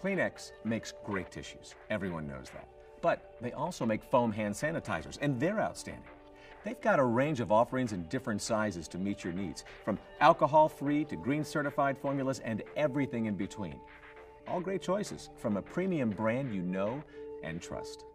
Kleenex makes great tissues. Everyone knows that. But they also make foam hand sanitizers, and they're outstanding. They've got a range of offerings in different sizes to meet your needs, from alcohol-free to green-certified formulas and everything in between. All great choices from a premium brand you know and trust.